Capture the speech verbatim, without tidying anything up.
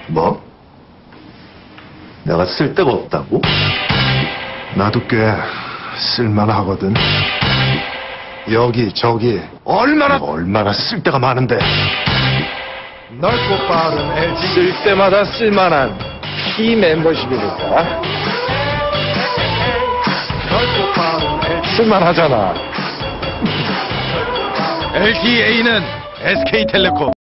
뭐? 내가 쓸데가 없다고? 나도 꽤 쓸만하거든. 여기 저기 얼마나 얼마나 쓸데가 많은데. 넓고 빠른 엘지. 쓸 때마다 쓸만한 키 멤버십이니까 넓고 빠른 엘지. 쓸만하잖아. 엘티이에이는 에스케이텔레콤.